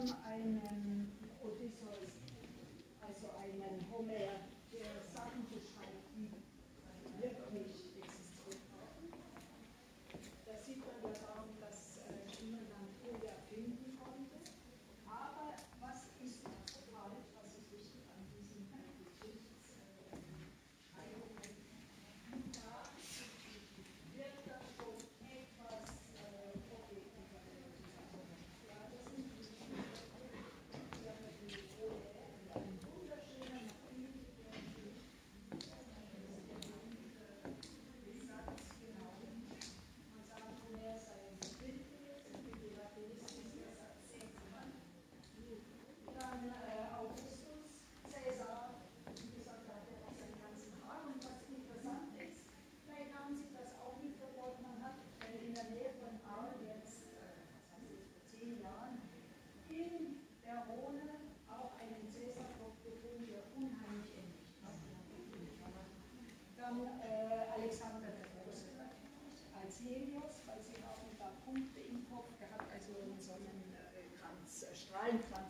von einem Odysseus, also einem Homer, der Sachen beschreibt, die wirklich existiert haben. Da sieht man ja darum, dass Griechenland Troja finden konnte. Aber was ist falsch, was ist wichtig an diesen Geschichtsschreibungen? Da wird das schon etwas objektiver. Ja, das sind die ein wunderschöner Satz, genau. Man sagt, Homer sei ein Philatelismus, der Satz 10 Mann. Dann Augustus, Caesar, wie gesagt, da hat er auch seinen ganzen Tag. Und was interessant ist, vielleicht haben Sie das auch mitverfolgt, man hat in der Nähe von Arles jetzt, was heißt jetzt, vor 10 Jahren, in der Rhone auch einen Caesar-Kopf gefunden, der unheimlich ähnlich ist. Dann Alexander der Große als Helios, weil sie haben da Punkte im Kopf gehabt, also einen Sonnenkranz, Strahlenkranz